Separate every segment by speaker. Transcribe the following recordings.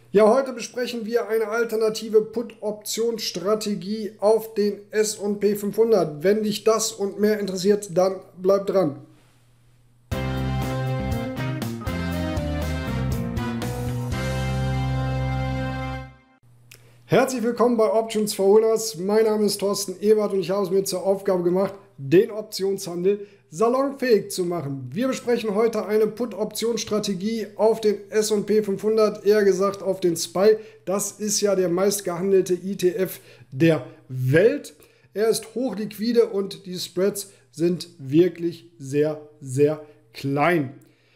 Speaker 1: Ja, heute besprechen wir eine alternative Put-Optionsstrategie auf den S&P 500. Wenn dich das und mehr interessiert, dann bleib dran. Herzlich willkommen bei Options for Winners. Mein Name ist Thorsten Ebert und ich habe es mir zur Aufgabe gemacht, den Optionshandel salonfähig zu machen. Wir besprechen heute eine Put-Optionsstrategie auf den S&P 500, eher gesagt auf den SPY. Das ist ja der meistgehandelte ETF der Welt. Er ist hochliquide und die Spreads sind wirklich sehr, sehr klein.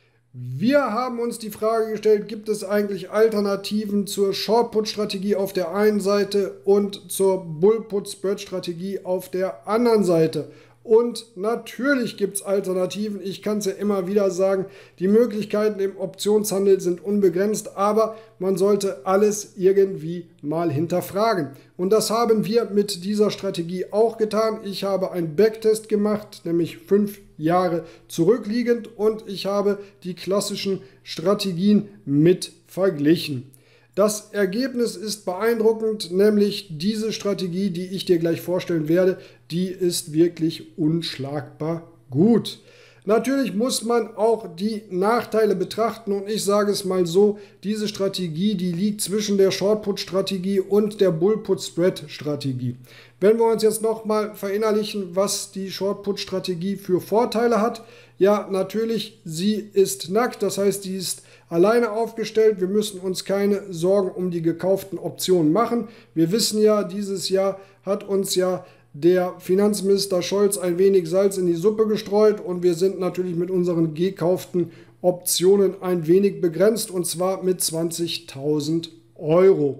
Speaker 1: Wir haben uns die Frage gestellt, gibt es eigentlich Alternativen zur Short-Put-Strategie auf der einen Seite und zur Bull-Put-Spread-Strategie auf der anderen Seite? Und natürlich gibt es Alternativen, ich kann es ja immer wieder sagen, die Möglichkeiten im Optionshandel sind unbegrenzt, aber man sollte alles irgendwie mal hinterfragen. Und das haben wir mit dieser Strategie auch getan. Ich habe einen Backtest gemacht, nämlich 5 Jahre zurückliegend, und ich habe die klassischen Strategien mit verglichen. Das Ergebnis ist beeindruckend, nämlich diese Strategie, die ich dir gleich vorstellen werde, die ist wirklich unschlagbar gut. Natürlich muss man auch die Nachteile betrachten und ich sage es mal so, diese Strategie, die liegt zwischen der Short-Put-Strategie und der Bull-Put-Spread-Strategie. Wenn wir uns jetzt nochmal verinnerlichen, was die Short-Put-Strategie für Vorteile hat, ja, natürlich, sie ist nackt, das heißt, sie ist alleine aufgestellt. Wir müssen uns keine Sorgen um die gekauften Optionen machen. Wir wissen ja, dieses Jahr hat uns ja der Finanzminister Scholz ein wenig Salz in die Suppe gestreut und wir sind natürlich mit unseren gekauften Optionen ein wenig begrenzt, und zwar mit 20.000 Euro.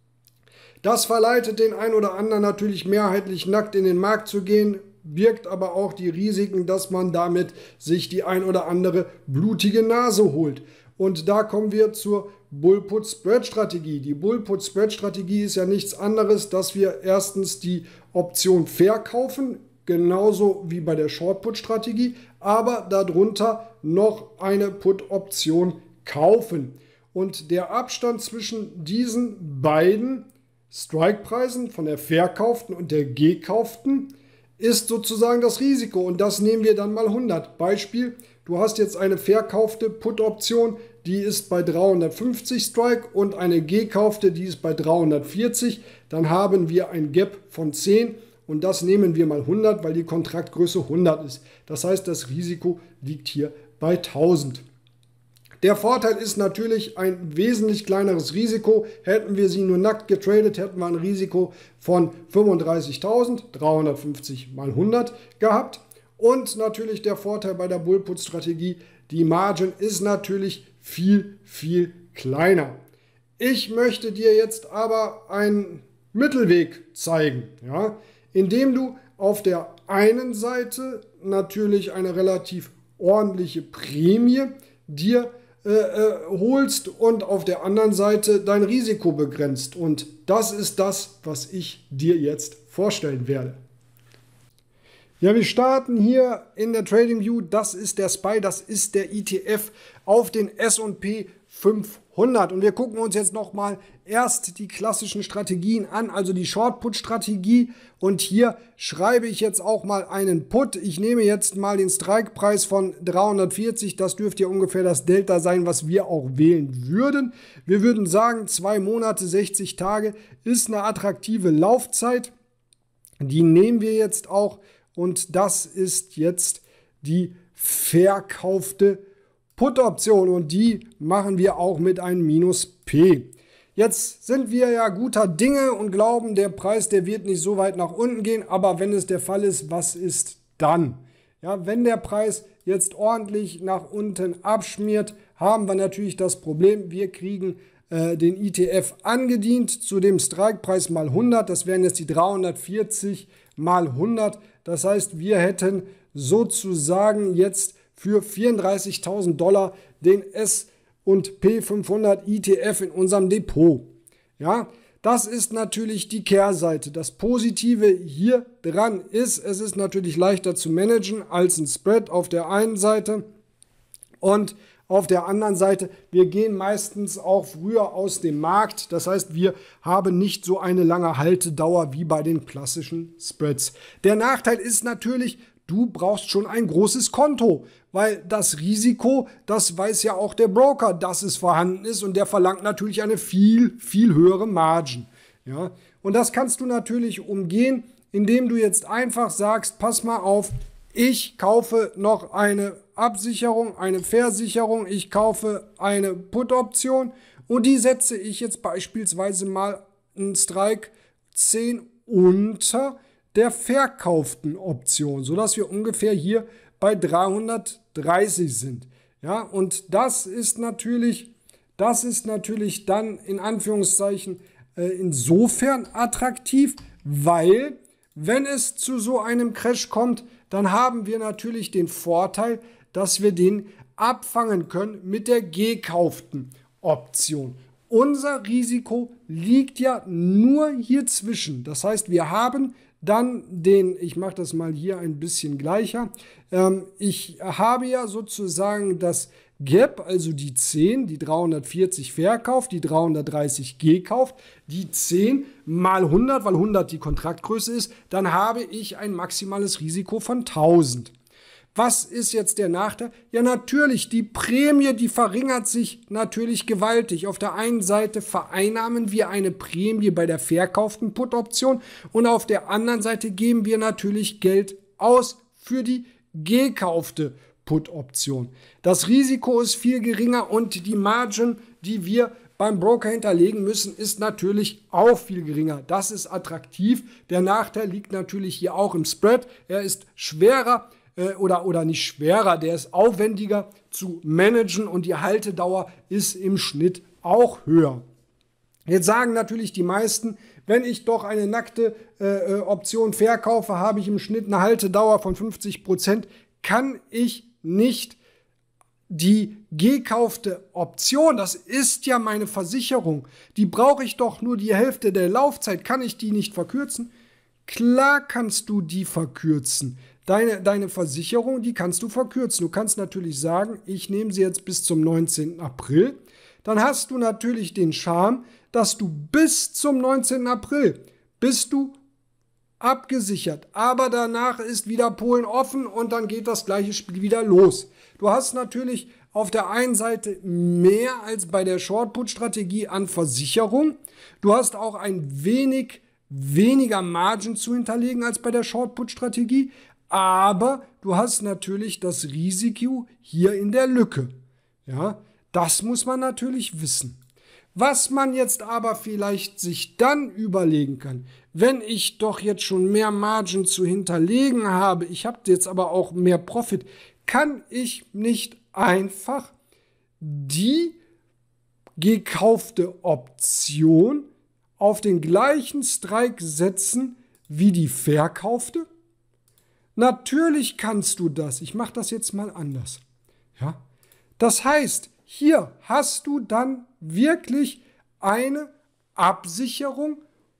Speaker 1: Das verleitet den einen oder anderen natürlich mehrheitlich nackt in den Markt zu gehen, birgt aber auch die Risiken, dass man damit sich die ein oder andere blutige Nase holt. Und da kommen wir zur Bull-Put-Spread-Strategie. Die Bull-Put-Spread-Strategie ist ja nichts anderes, dass wir erstens die Option verkaufen, genauso wie bei der Short-Put-Strategie, aber darunter noch eine Put-Option kaufen. Und der Abstand zwischen diesen beiden Strike-Preisen von der verkauften und der gekauften ist sozusagen das Risiko, und das nehmen wir dann mal 100. Beispiel, du hast jetzt eine verkaufte Put-Option, die ist bei 350 Strike und eine gekaufte, die ist bei 340. Dann haben wir ein Gap von 10 und das nehmen wir mal 100, weil die Kontraktgröße 100 ist. Das heißt, das Risiko liegt hier bei 1000. Der Vorteil ist natürlich ein wesentlich kleineres Risiko. Hätten wir sie nur nackt getradet, hätten wir ein Risiko von 35.000, 350 mal 100 gehabt. Und natürlich der Vorteil bei der Bull-Put-Strategie, die Margin ist natürlich viel, viel kleiner. Ich möchte dir jetzt aber einen Mittelweg zeigen, ja, indem du auf der einen Seite natürlich eine relativ ordentliche Prämie dir holst und auf der anderen Seite dein Risiko begrenzt. Und das ist das, was ich dir jetzt vorstellen werde. Ja, wir starten hier in der TradingView. Das ist der SPY, das ist der ETF auf den S&P 500. Und wir gucken uns jetzt nochmal erst die klassischen Strategien an, also die Short-Put-Strategie. Und hier schreibe ich jetzt auch mal einen Put. Ich nehme jetzt mal den Strike-Preis von 340. Das dürfte ja ungefähr das Delta sein, was wir auch wählen würden. Wir würden sagen, 2 Monate, 60 Tage ist eine attraktive Laufzeit. Die nehmen wir jetzt auch. Und das ist jetzt die verkaufte Put-Option und die machen wir auch mit einem Minus P. Jetzt sind wir ja guter Dinge und glauben, der Preis, der wird nicht so weit nach unten gehen, aber wenn es der Fall ist, was ist dann? Ja, wenn der Preis jetzt ordentlich nach unten abschmiert, haben wir natürlich das Problem, wir kriegen den ETF angedient zu dem Strikepreis mal 100, das wären jetzt die 340 mal 100. Das heißt, wir hätten sozusagen jetzt für 34.000 $, den S&P 500 ETF in unserem Depot. Ja, das ist natürlich die Kehrseite. Das Positive hier dran ist, es ist natürlich leichter zu managen als ein Spread auf der einen Seite und Auf der anderen Seite, wir gehen meistens auch früher aus dem Markt. Das heißt, wir haben nicht so eine lange Haltedauer wie bei den klassischen Spreads. Der Nachteil ist natürlich, du brauchst schon ein großes Konto, weil das Risiko, das weiß ja auch der Broker, dass es vorhanden ist und der verlangt natürlich eine viel, viel höhere Margin. Ja? Und das kannst du natürlich umgehen, indem du jetzt einfach sagst, pass mal auf, ich kaufe noch eine Absicherung, eine Versicherung, ich kaufe eine Put-Option und die setze ich jetzt beispielsweise mal einen Strike 10 unter der verkauften Option, sodass wir ungefähr hier bei 330 sind. Ja, und das ist natürlich dann in Anführungszeichen insofern attraktiv, weil wenn es zu so einem Crash kommt, dann haben wir natürlich den Vorteil, dass wir den abfangen können mit der gekauften Option. Unser Risiko liegt ja nur hier zwischen. Das heißt, wir haben dann ich mache das mal hier ein bisschen gleicher, ich habe ja sozusagen das Gap, also die 10, die 340 verkauft, die 330 gekauft, die 10 mal 100, weil 100 die Kontraktgröße ist, dann habe ich ein maximales Risiko von 1000. Was ist jetzt der Nachteil? Ja, natürlich, die Prämie, die verringert sich natürlich gewaltig. Auf der einen Seite vereinnahmen wir eine Prämie bei der verkauften Put-Option und auf der anderen Seite geben wir natürlich Geld aus für die gekaufte Put-Option. Das Risiko ist viel geringer und die Margin, die wir beim Broker hinterlegen müssen, ist natürlich auch viel geringer. Das ist attraktiv. Der Nachteil liegt natürlich hier auch im Spread. Er ist schwerer oder nicht schwerer, der ist aufwendiger zu managen und die Haltedauer ist im Schnitt auch höher. Jetzt sagen natürlich die meisten, wenn ich doch eine nackte Option verkaufe, habe ich im Schnitt eine Haltedauer von 50%, kann ich nicht die gekaufte Option, das ist ja meine Versicherung, die brauche ich doch nur die Hälfte der Laufzeit, kann ich die nicht verkürzen? Klar kannst du die verkürzen. Deine Versicherung, die kannst du verkürzen. Du kannst natürlich sagen, ich nehme sie jetzt bis zum 19. April. Dann hast du natürlich den Charme, dass du bis zum 19. April bist du abgesichert. Aber danach ist wieder Polen offen und dann geht das gleiche Spiel wieder los. Du hast natürlich auf der einen Seite mehr als bei der Short-Put-Strategie an Versicherung. Du hast auch ein wenig weniger Margin zu hinterlegen als bei der Short-Put-Strategie. Aber du hast natürlich das Risiko hier in der Lücke. Ja, das muss man natürlich wissen. Was man jetzt aber vielleicht sich dann überlegen kann, wenn ich doch jetzt schon mehr Margin zu hinterlegen habe, ich habe jetzt aber auch mehr Profit, kann ich nicht einfach die gekaufte Option auf den gleichen Strike setzen wie die verkaufte? Natürlich kannst du das. Ich mache das jetzt mal anders. Ja? Das heißt, hier hast du dann wirklich eine Absicherung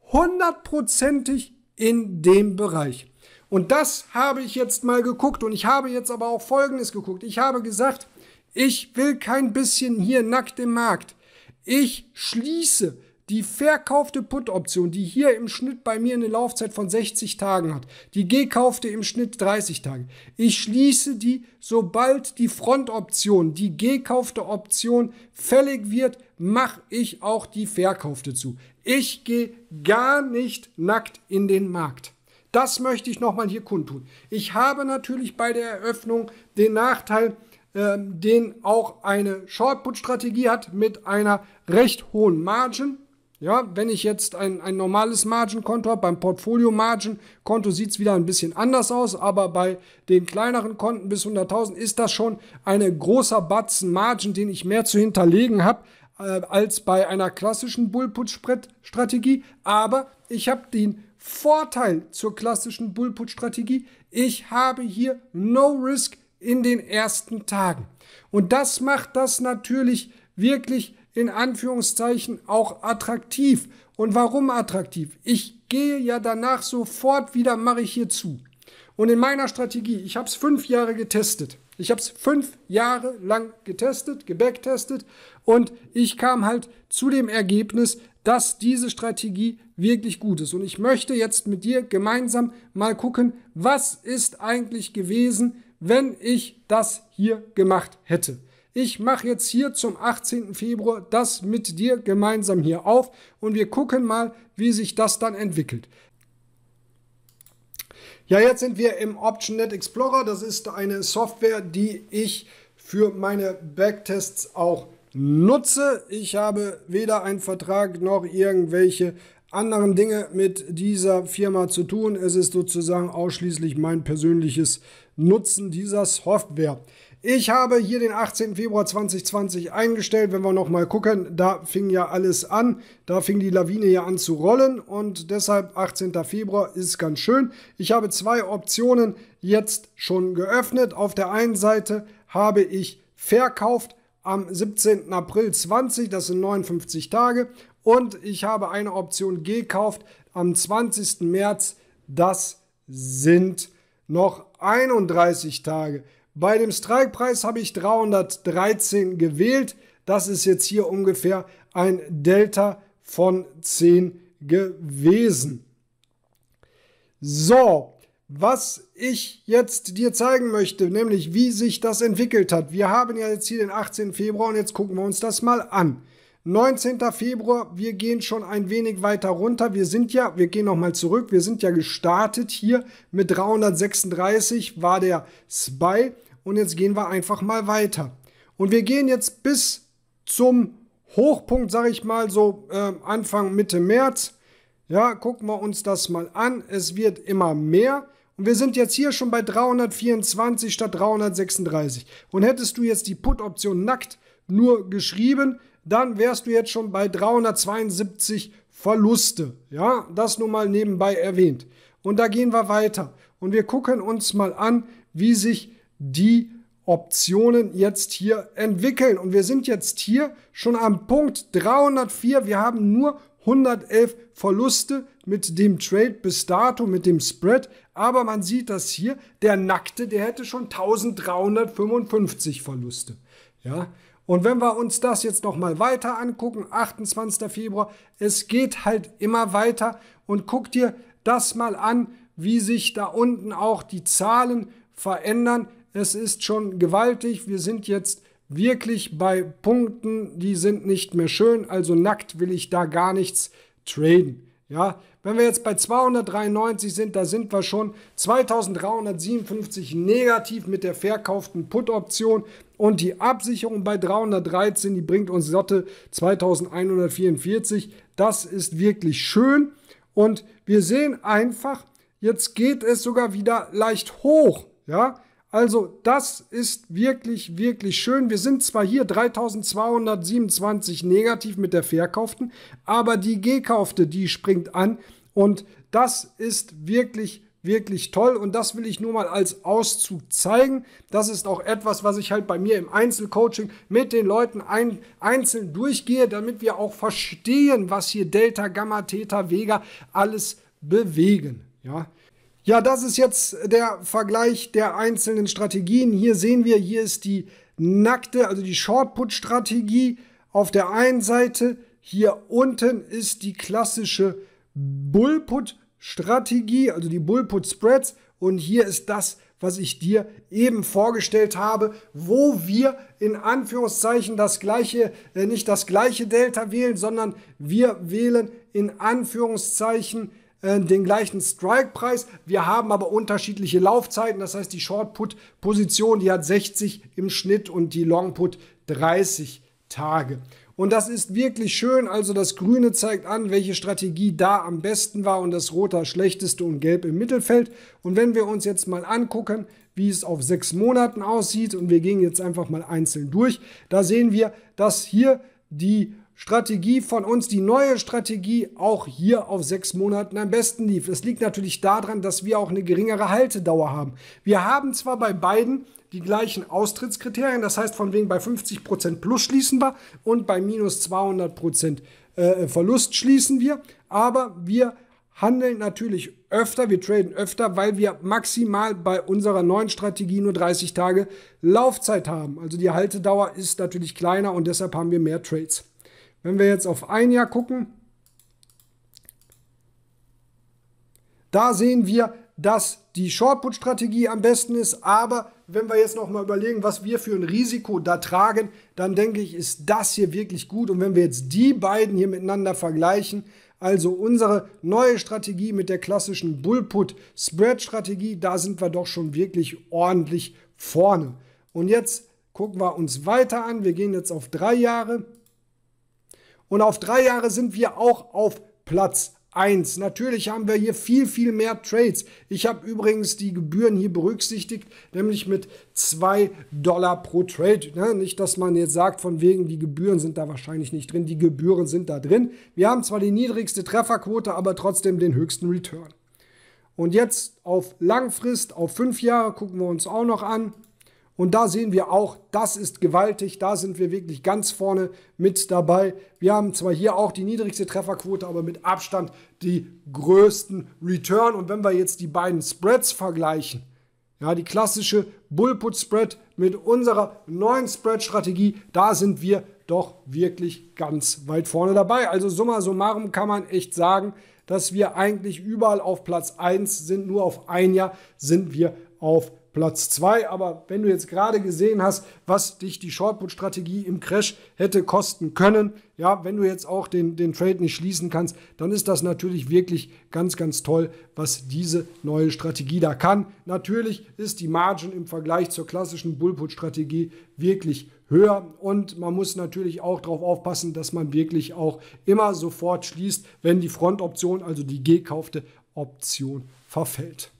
Speaker 1: 100%ig in dem Bereich. Und das habe ich jetzt mal geguckt und ich habe jetzt aber auch Folgendes geguckt. Ich habe gesagt, ich will kein bisschen hier nackt im Markt. Ich schließe die verkaufte Put-Option, die hier im Schnitt bei mir eine Laufzeit von 60 Tagen hat, die gekaufte im Schnitt 30 Tage. Ich schließe die, sobald die Front-Option, die gekaufte Option fällig wird, mache ich auch die verkaufte zu. Ich gehe gar nicht nackt in den Markt. Das möchte ich nochmal hier kundtun. Ich habe natürlich bei der Eröffnung den Nachteil, den auch eine Short-Put-Strategie hat mit einer recht hohen Margin. Ja, wenn ich jetzt ein normales Margin-Konto habe, beim Portfolio-Margin-Konto sieht es wieder ein bisschen anders aus, aber bei den kleineren Konten bis 100.000 ist das schon ein großer Batzen Margin, den ich mehr zu hinterlegen habe, als bei einer klassischen Bull-Put-Strategie. Aber ich habe den Vorteil zur klassischen Bull-Put-Strategie, ich habe hier No Risk in den ersten Tagen. Und das macht das natürlich wirklich in Anführungszeichen auch attraktiv. Und warum attraktiv? Ich gehe ja danach sofort wieder, mache ich hier zu. Und in meiner Strategie, ich habe es 5 Jahre getestet. Ich habe es 5 Jahre lang getestet, gebacktestet und ich kam halt zu dem Ergebnis, dass diese Strategie wirklich gut ist. Und ich möchte jetzt mit dir gemeinsam mal gucken, was ist eigentlich gewesen, wenn ich das hier gemacht hätte. Ich mache jetzt hier zum 18. Februar das mit dir gemeinsam hier auf und wir gucken mal, wie sich das dann entwickelt. Ja, jetzt sind wir im OptionNet Explorer. Das ist eine Software, die ich für meine Backtests auch nutze. Ich habe weder einen Vertrag noch irgendwelche anderen Dinge mit dieser Firma zu tun. Es ist sozusagen ausschließlich mein persönliches Nutzen dieser Software. Ich habe hier den 18. Februar 2020 eingestellt. Wenn wir nochmal gucken, da fing ja alles an. Da fing die Lawine hier an zu rollen und deshalb 18. Februar ist ganz schön. Ich habe 2 Optionen jetzt schon geöffnet. Auf der einen Seite habe ich verkauft am 17. April 20, das sind 59 Tage. Und ich habe eine Option gekauft am 20. März, das sind noch 31 Tage. Bei dem Strikepreis habe ich 313 gewählt. Das ist jetzt hier ungefähr ein Delta von 10 gewesen. So, was ich jetzt dir zeigen möchte, nämlich wie sich das entwickelt hat. Wir haben ja jetzt hier den 18. Februar und jetzt gucken wir uns das mal an. 19. Februar, wir gehen schon ein wenig weiter runter. Wir gehen nochmal zurück. Wir sind ja gestartet hier mit 336 war der SPY und jetzt gehen wir einfach mal weiter. Und wir gehen jetzt bis zum Hochpunkt, sage ich mal so Anfang, Mitte März. Ja, gucken wir uns das mal an. Es wird immer mehr. Und wir sind jetzt hier schon bei 324 statt 336. Und hättest du jetzt die Put-Option nackt nur geschrieben, dann wärst du jetzt schon bei 372 Verluste. Ja, das nur mal nebenbei erwähnt. Und da gehen wir weiter. Und wir gucken uns mal an, wie sich die Optionen jetzt hier entwickeln. Und wir sind jetzt hier schon am Punkt 304. Wir haben nur 111 Verluste mit dem Trade bis dato, mit dem Spread. Aber man sieht das hier, der Nackte, der hätte schon 1355 Verluste. Ja. Und wenn wir uns das jetzt nochmal weiter angucken, 28. Februar, es geht halt immer weiter und guck dir das mal an, wie sich da unten auch die Zahlen verändern. Es ist schon gewaltig, wir sind jetzt wirklich bei Punkten, die sind nicht mehr schön, also nackt will ich da gar nichts traden. Ja, wenn wir jetzt bei 293 sind, da sind wir schon 2357 negativ mit der verkauften Put-Option und die Absicherung bei 313, die bringt uns satte 2144. Das ist wirklich schön und wir sehen einfach, jetzt geht es sogar wieder leicht hoch. Ja, also das ist wirklich, wirklich schön. Wir sind zwar hier 3227 negativ mit der verkauften, aber die gekaufte, die springt an und das ist wirklich, wirklich toll und das will ich nur mal als Auszug zeigen. Das ist auch etwas, was ich halt bei mir im Einzelcoaching mit den Leuten einzeln durchgehe, damit wir auch verstehen, was hier Delta, Gamma, Theta, Vega alles bewegen. Ja, das ist jetzt der Vergleich der einzelnen Strategien. Hier sehen wir, hier ist die nackte, also die Short-Put-Strategie auf der einen Seite. Hier unten ist die klassische Bull-Put-Strategie, also die Bull-Put-Spreads. Und hier ist das, was ich dir eben vorgestellt habe, wo wir in Anführungszeichen das gleiche, nicht das gleiche Delta wählen, sondern wir wählen in Anführungszeichen den gleichen Strike-Preis. Wir haben aber unterschiedliche Laufzeiten. Das heißt, die Short-Put-Position, die hat 60 im Schnitt und die Long-Put 30 Tage. Und das ist wirklich schön. Also das Grüne zeigt an, welche Strategie da am besten war und das Rote das schlechteste und Gelb im Mittelfeld. Und wenn wir uns jetzt mal angucken, wie es auf 6 Monaten aussieht und wir gehen jetzt einfach mal einzeln durch, da sehen wir, dass hier die Strategie von uns, die neue Strategie, auch hier auf 6 Monaten am besten lief. Es liegt natürlich daran, dass wir auch eine geringere Haltedauer haben. Wir haben zwar bei beiden die gleichen Austrittskriterien, das heißt von wegen bei 50% plus schließen wir und bei minus 200% Verlust schließen wir, aber wir handeln natürlich öfter, wir traden öfter, weil wir maximal bei unserer neuen Strategie nur 30 Tage Laufzeit haben. Also die Haltedauer ist natürlich kleiner und deshalb haben wir mehr Trades. Wenn wir jetzt auf ein Jahr gucken, da sehen wir, dass die Short-Put-Strategie am besten ist, aber wenn wir jetzt nochmal überlegen, was wir für ein Risiko da tragen, dann denke ich, ist das hier wirklich gut. Und wenn wir jetzt die beiden hier miteinander vergleichen, also unsere neue Strategie mit der klassischen Bull-Put-Spread-Strategie, da sind wir doch schon wirklich ordentlich vorne. Und jetzt gucken wir uns weiter an. Wir gehen jetzt auf 3 Jahre. Und auf 3 Jahre sind wir auch auf Platz 1. Natürlich haben wir hier viel, viel mehr Trades. Ich habe übrigens die Gebühren hier berücksichtigt, nämlich mit $2 pro Trade. Ne? Nicht, dass man jetzt sagt, von wegen, die Gebühren sind da wahrscheinlich nicht drin. Die Gebühren sind da drin. Wir haben zwar die niedrigste Trefferquote, aber trotzdem den höchsten Return. Und jetzt auf Langfrist, auf 5 Jahre, gucken wir uns auch noch an. Und da sehen wir auch, das ist gewaltig, da sind wir wirklich ganz vorne mit dabei. Wir haben zwar hier auch die niedrigste Trefferquote, aber mit Abstand die größten Return. Und wenn wir jetzt die beiden Spreads vergleichen, ja, die klassische Bull-Put-Spread mit unserer neuen Spread-Strategie, da sind wir doch wirklich ganz weit vorne dabei. Also summa summarum kann man echt sagen, dass wir eigentlich überall auf Platz 1 sind, nur auf ein Jahr sind wir auf Platz 2, aber wenn du jetzt gerade gesehen hast, was dich die Short-Put-Strategie im Crash hätte kosten können, ja, wenn du jetzt auch den Trade nicht schließen kannst, dann ist das natürlich wirklich ganz, ganz toll, was diese neue Strategie da kann. Natürlich ist die Margin im Vergleich zur klassischen Bull-Put-Strategie wirklich höher und man muss natürlich auch darauf aufpassen, dass man wirklich auch immer sofort schließt, wenn die Frontoption, also die gekaufte Option, verfällt.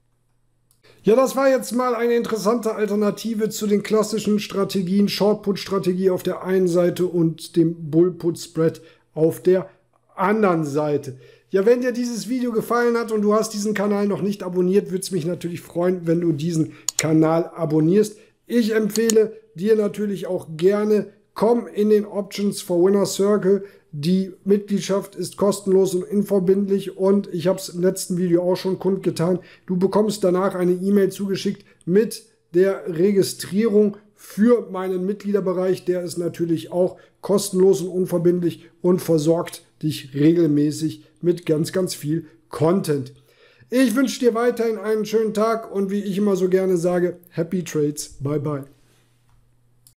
Speaker 1: Ja, das war jetzt mal eine interessante Alternative zu den klassischen Strategien, Short-Put-Strategie auf der einen Seite und dem Bull-Put-Spread auf der anderen Seite. Ja, wenn dir dieses Video gefallen hat und du hast diesen Kanal noch nicht abonniert, würde es mich natürlich freuen, wenn du diesen Kanal abonnierst. Ich empfehle dir natürlich auch gerne, komm in den Options for Winner Circle. Die Mitgliedschaft ist kostenlos und unverbindlich und ich habe es im letzten Video auch schon kundgetan. Du bekommst danach eine E-Mail zugeschickt mit der Registrierung für meinen Mitgliederbereich. Der ist natürlich auch kostenlos und unverbindlich und versorgt dich regelmäßig mit ganz, ganz viel Content. Ich wünsche dir weiterhin einen schönen Tag und wie ich immer so gerne sage, Happy Trades, bye bye.